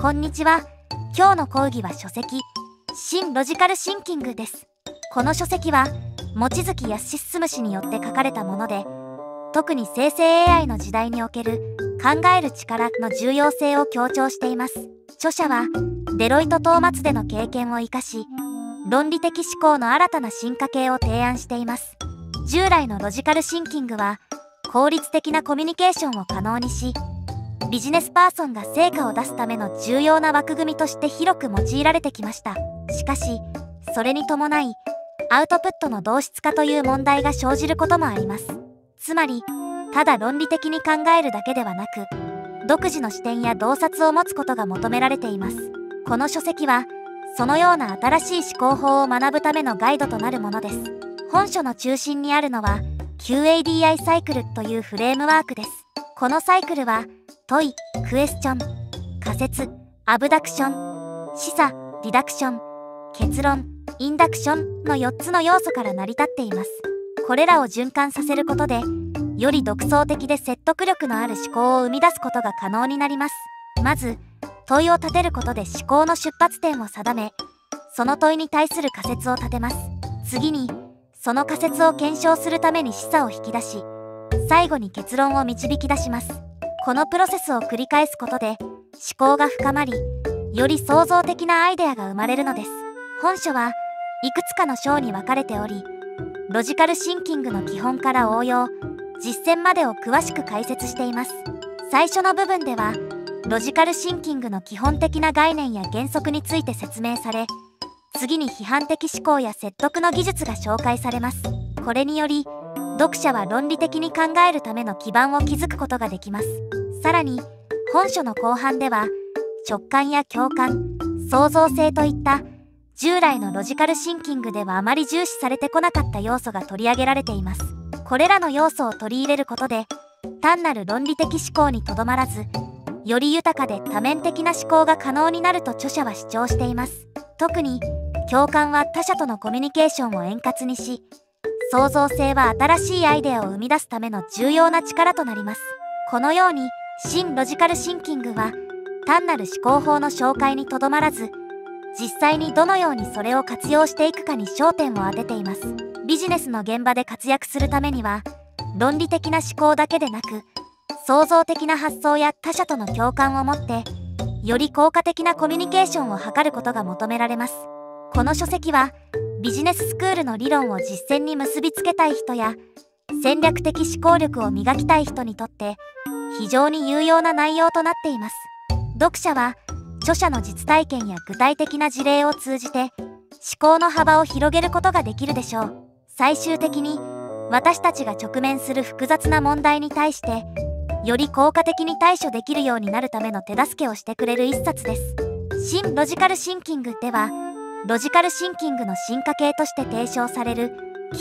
こんにちは。今日の講義は書籍新ロジカルシンキングです。この書籍は望月康進氏によって書かれたもので、特に生成 AI の時代における考える力の重要性を強調しています。著者はデロイト・トーマツでの経験を生かし、論理的思考の新たな進化系を提案しています。従来のロジカルシンキングは効率的なコミュニケーションを可能にし、ビジネスパーソンが成果を出すための重要な枠組みとして広く用いられてきました。しかし、それに伴いアウトプットの同質化という問題が生じることもあります。つまり、ただ論理的に考えるだけではなく、独自の視点や洞察を持つことが求められています。この書籍は、そのような新しい思考法を学ぶためのガイドとなるものです。本書の中心にあるのは、QADI サイクルというフレームワークです。このサイクルは、問い、クエスチョン、仮説、アブダクション、示唆、ディダクション、結論、インダクションの4つの要素から成り立っています。これらを循環させることで、より独創的で説得力のある思考を生み出すことが可能になります。まず、問いを立てることで思考の出発点を定め、その問いに対する仮説を立てます。次に、その仮説を検証するために示唆を引き出し、最後に結論を導き出します。このプロセスを繰り返すことで思考が深まり、より創造的なアイデアが生まれるのです。本書はいくつかの章に分かれており、ロジカルシンキングの基本から応用、実践までを詳しく解説しています。最初の部分では、ロジカルシンキングの基本的な概念や原則について説明され、次に批判的思考や説得の技術が紹介されます。これにより、読者は論理的に考えるための基盤を築くことができます。さらに、本書の後半では、直感や共感、創造性といった従来のロジカルシンキングではあまり重視されてこなかった要素が取り上げられています。これらの要素を取り入れることで、単なる論理的思考にとどまらず、より豊かで多面的な思考が可能になると著者は主張しています。特に、共感は他者とのコミュニケーションを円滑にし、創造性は新しいアイデアを生み出すための重要な力となります。このように、新ロジカルシンキングは、単なる思考法の紹介にとどまらず、実際にどのようにそれを活用していくかに焦点を当てています。ビジネスの現場で活躍するためには、論理的な思考だけでなく、創造的な発想や他者との共感を持って、より効果的なコミュニケーションを図ることが求められます。この書籍は、ビジネススクールの理論を実践に結びつけたい人や、戦略的思考力を磨きたい人にとって、非常に有用な内容となっています。読者は、著者の実体験や具体的な事例を通じて、思考の幅を広げることができるでしょう。最終的に、私たちが直面する複雑な問題に対して、より効果的に対処できるようになるための手助けをしてくれる一冊です。新ロジカルシンキングでは、ロジカルシンキングの進化系として提唱される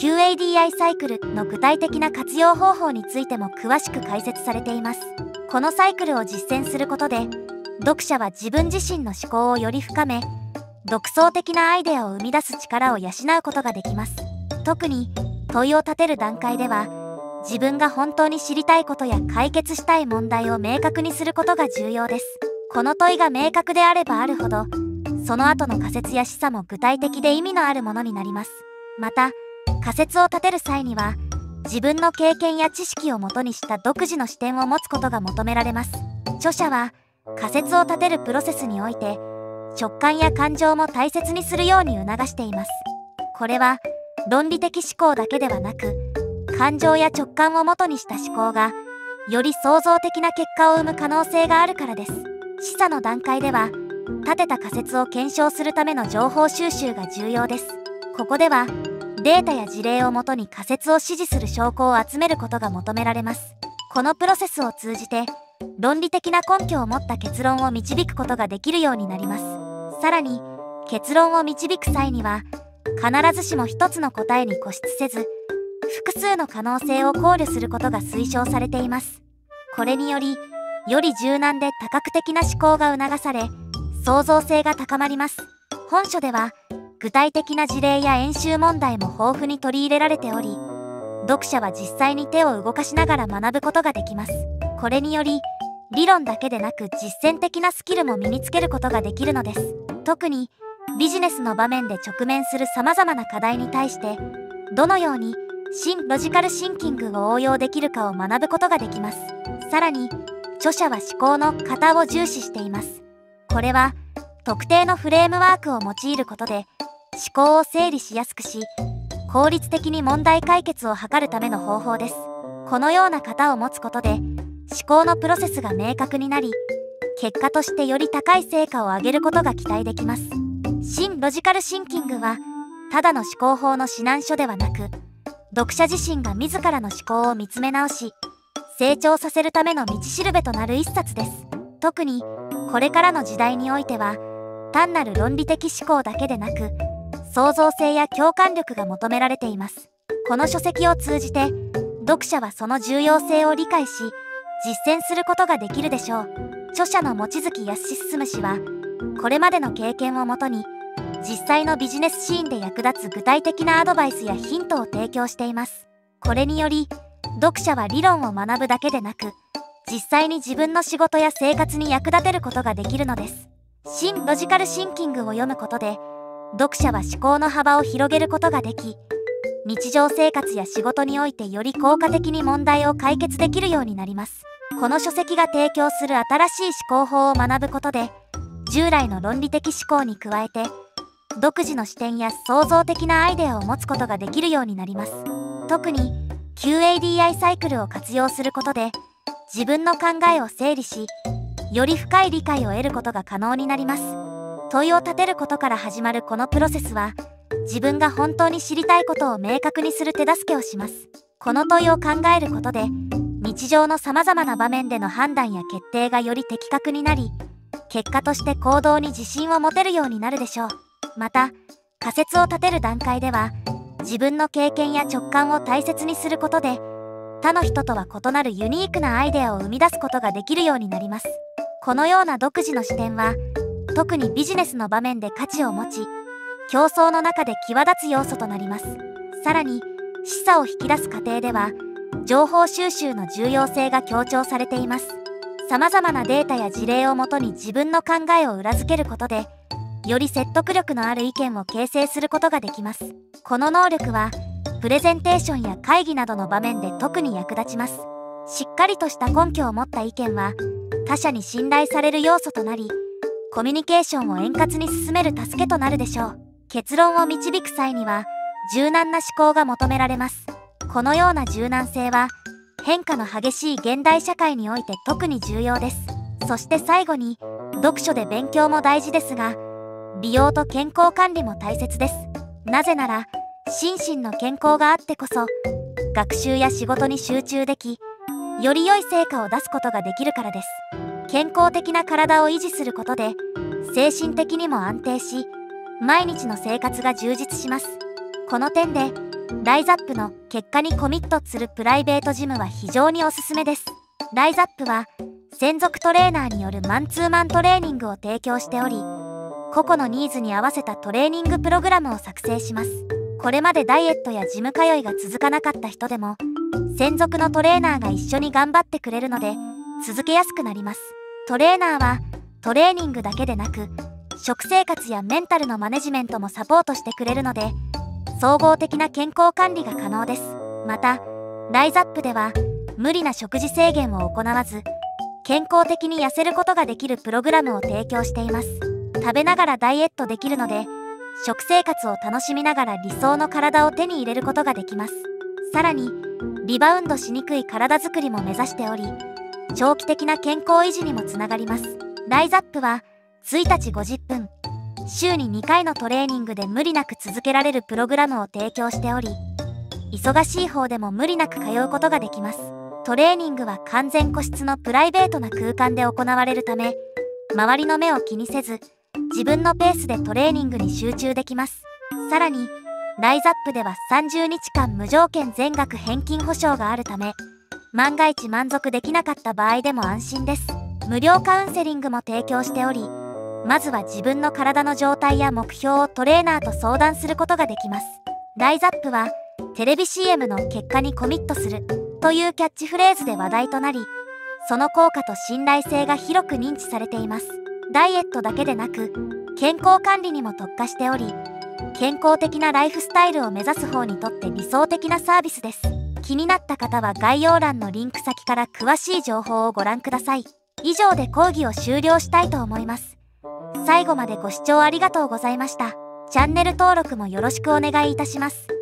QADI サイクルの具体的な活用方法についても詳しく解説されています。このサイクルを実践することで、読者は自分自身の思考をより深め、独創的なアイデアを生み出す力を養うことができます。特に問いを立てる段階では、自分が本当に知りたいことや解決したい問題を明確にすることが重要です。この問いが明確であればあるほど、その後の仮説や示唆も具体的で意味のあるものになります。また、仮説を立てる際には、自分の経験や知識をもとにした独自の視点を持つことが求められます。著者は、仮説を立てるプロセスにおいて、直感や感情も大切にするように促しています。これは、論理的思考だけではなく、感情や直感をもとにした思考が、より創造的な結果を生む可能性があるからです。示唆の段階では、立てた仮説を検証するための情報収集が重要です。ここでは、データや事例をもとに仮説を支持する証拠を集めることが求められます。このプロセスを通じて、論理的な根拠を持った結論を導くことができるようになります。さらに、結論を導く際には、必ずしも一つの答えに固執せず、複数の可能性を考慮することが推奨されています。これにより、より柔軟で多角的な思考が促され、創造性が高まります。本書では、具体的な事例や演習問題も豊富に取り入れられており、読者は実際に手を動かしながら学ぶことができます。これにより、 理論だけでなく実践的なスキルも身につけることができるのです。特にビジネスの場面で直面する様々な課題に対してどのように新ロジカルシンキングを応用できるかを学ぶことができます。さらに著者は思考の型を重視しています。これは特定のフレームワークを用いることで思考を整理しやすくし、効率的に問題解決を図るための方法です。このような型を持つことで思考のプロセスが明確になり、結果としてより高い成果を上げることが期待できます。新ロジカルシンキングはただの思考法の指南書ではなく、読者自身が自らの思考を見つめ直し成長させるための道しるべとなる一冊です。特にこれからの時代においては単なる論理的思考だけでなく創造性や共感力が求められています。この書籍を通じて読者はその重要性を理解し実践することができるでしょう。著者の望月康進氏はこれまでの経験をもとに実際のビジネスシーンで役立つ具体的なアドバイスやヒントを提供しています。これにより読者は理論を学ぶだけでなく実際に自分の仕事や生活に役立てることができるのです。新ロジカルシンキングを読むことで読者は思考の幅を広げることができ、日常生活や仕事においてより効果的に問題を解決できるようになります。この書籍が提供する新しい思考法を学ぶことで従来の論理的思考に加えて独自の視点や創造的なアイデアを持つことができるようになります。特に QADI サイクルを活用することで自分の考えを整理し、より深い理解を得ることが可能になります。問いを立てることから始まるこのプロセスは自分が本当に知りたいことを明確にする手助けをします。この問いを考えることで日常のさまざまな場面での判断や決定がより的確になり、結果として行動に自信を持てるようになるでしょう。また仮説を立てる段階では自分の経験や直感を大切にすることで他の人とは異なるユニークなアイデアを生み出すことができるようになります。このような独自の視点は特にビジネスの場面で価値を持ち、競争の中で際立つ要素となります。さらに示唆を引き出す過程では情報収集の重要性が強調されています。さまざまなデータや事例をもとに自分の考えを裏付けることでより説得力のある意見を形成することができます。この能力はプレゼンテーションや会議などの場面で特に役立ちます。しっかりとした根拠を持った意見は他者に信頼される要素となり、コミュニケーションを円滑に進める助けとなるでしょう。結論を導く際には柔軟な思考が求められます。このような柔軟性は変化の激しい現代社会において特に重要です。そして最後に読書で勉強も大事ですが、美容と健康管理も大切です。なぜなら心身の健康があってこそ学習や仕事に集中でき、より良い成果を出すことができるからです。健康的な体を維持することで精神的にも安定し、毎日の生活が充実します。この点でライザップの結果にコミットするプライベートジムは非常におすすめです。ライザップは専属トレーナーによるマンツーマントレーニングを提供しており、個々のニーズに合わせたトレーニングプログラムを作成します。これまでダイエットやジム通いが続かなかった人でも専属のトレーナーが一緒に頑張ってくれるので続けやすくなります。トレーナーはトレーニングだけでなく食生活やメンタルのマネジメントもサポートしてくれるので総合的な健康管理が可能です。またライザップでは無理な食事制限を行わず健康的に痩せることができるプログラムを提供しています。食べながらダイエットできるので食生活を楽しみながら理想の体を手に入れることができます。さらにリバウンドしにくい体づくりも目指しており、長期的な健康維持にもつながります。ライザップは1日50分週に2回のトレーニングで無理なく続けられるプログラムを提供しており、忙しい方でも無理なく通うことができます。トレーニングは完全個室のプライベートな空間で行われるため、周りの目を気にせず自分のペースでトレーニングに集中できます。さらにライザップでは30日間無条件全額返金保証があるため、万が一満足できなかった場合でも安心です。無料カウンセリングも提供しており、まずは自分の体の状態や目標をトレーナーと相談することができます。ライザップはテレビ CM の結果にコミットするというキャッチフレーズで話題となり、 その効果と信頼性が広く認知されています。ダイエットだけでなく、健康管理にも特化しており、健康的なライフスタイルを目指す方にとって理想的なサービスです。気になった方は概要欄のリンク先から詳しい情報をご覧ください。以上で講義を終了したいと思います。最後までご視聴ありがとうございました。チャンネル登録もよろしくお願いいたします。